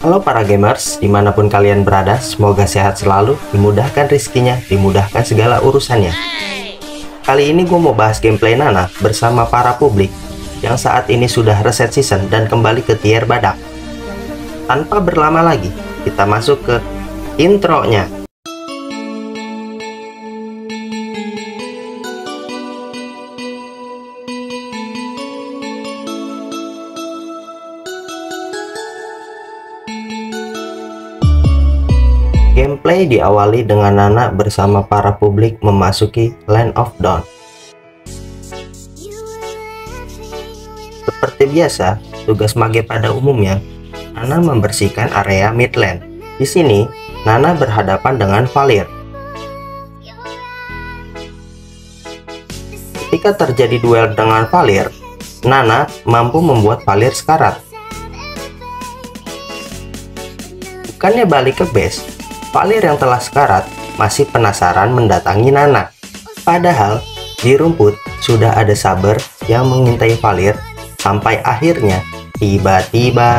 Halo para gamers, dimanapun kalian berada, semoga sehat selalu, dimudahkan rezekinya, dimudahkan segala urusannya. Kali ini gue mau bahas gameplay Nana bersama para publik yang saat ini sudah reset season dan kembali ke tier badak. Tanpa berlama lagi, kita masuk ke intronya. Gameplay diawali dengan Nana bersama para publik memasuki Land of Dawn. Seperti biasa, tugas mage pada umumnya, Nana membersihkan area Midland. Di sini, Nana berhadapan dengan Valier. Ketika terjadi duel dengan Valier, Nana mampu membuat Valier sekarat. Bukannya balik ke base, Valier yang telah sekarat masih penasaran mendatangi Nana. Padahal di rumput sudah ada Saber yang mengintai Valier sampai akhirnya tiba-tiba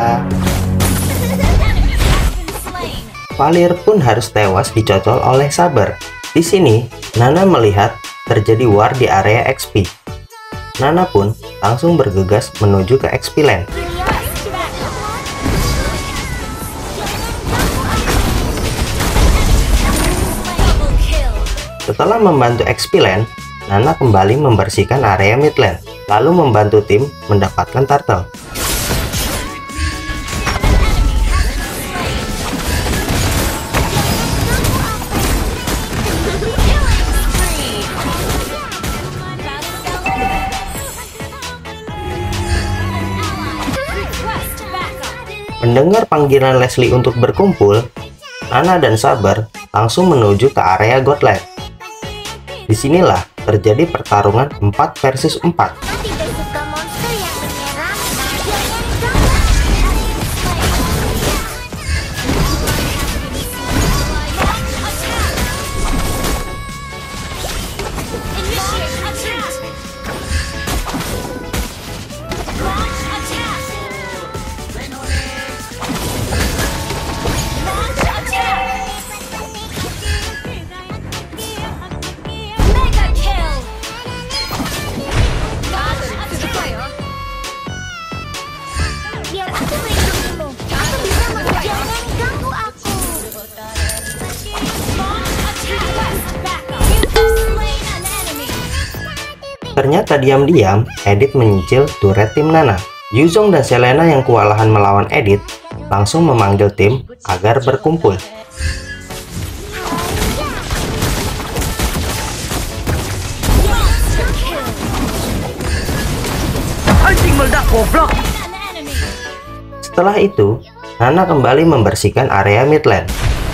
Valier pun harus tewas dicocol oleh Saber. Di sini Nana melihat terjadi war di area XP. Nana pun langsung bergegas menuju ke XP Land. Setelah membantu XP Land, Nana kembali membersihkan area Midland, lalu membantu tim mendapatkan turtle. Mendengar panggilan Leslie untuk berkumpul, Nana dan Saber langsung menuju ke area Godland. Disinilah terjadi pertarungan 4 versus 4. Ternyata diam-diam Edith menyicil turret tim Nana. Yuzong dan Selena yang kewalahan melawan Edith langsung memanggil tim agar berkumpul. Setelah itu, Nana kembali membersihkan area Midland.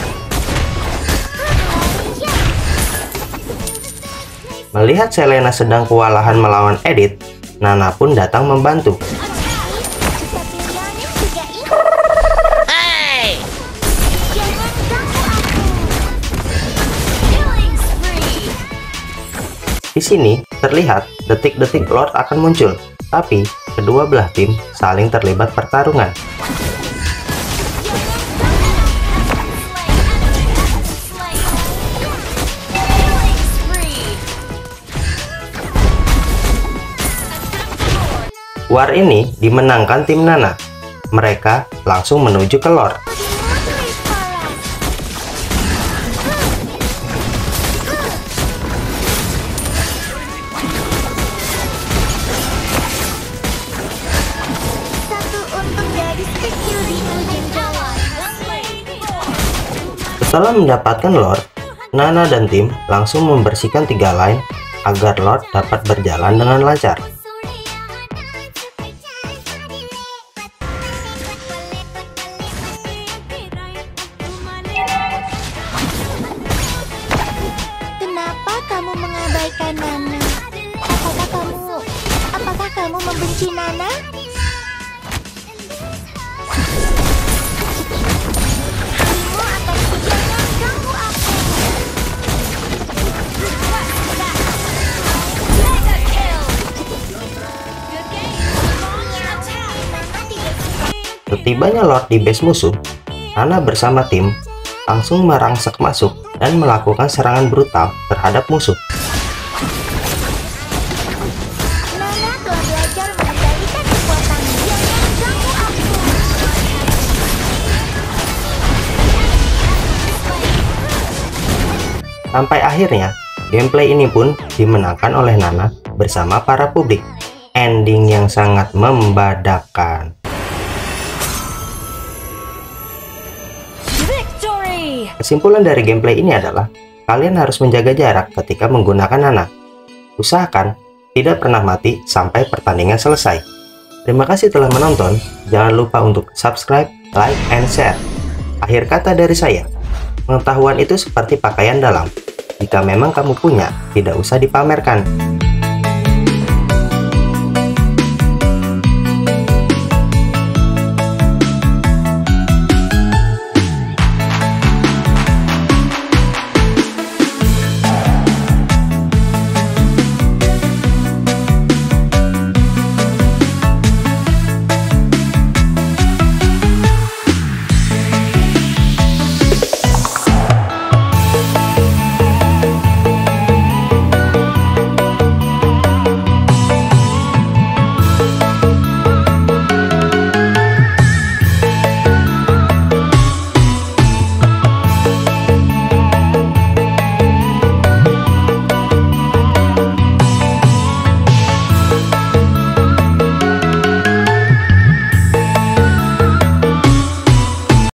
Melihat Selena sedang kewalahan melawan Edith, Nana pun datang membantu. Di sini terlihat detik-detik Lord akan muncul, tapi kedua belah tim saling terlibat pertarungan. War ini dimenangkan tim Nana. Mereka langsung menuju ke Lord. Setelah mendapatkan Lord, Nana dan tim langsung membersihkan 3 line agar Lord dapat berjalan dengan lancar. Kamu mengabaikan Nana? Apakah kamu membenci Nana? Setibanya Lord di base musuh, Nana bersama tim langsung merangsek masuk dan melakukan serangan brutal terhadap musuh. Nana telah belajar mengendalikan kekuatan dia yang sangat ampuh. Sampai akhirnya, gameplay ini pun dimenangkan oleh Nana bersama para publik. Ending yang sangat membadakan. Kesimpulan dari gameplay ini adalah, kalian harus menjaga jarak ketika menggunakan Nana. Usahakan tidak pernah mati sampai pertandingan selesai. Terima kasih telah menonton, jangan lupa untuk subscribe, like, and share. Akhir kata dari saya, pengetahuan itu seperti pakaian dalam. Jika memang kamu punya, tidak usah dipamerkan.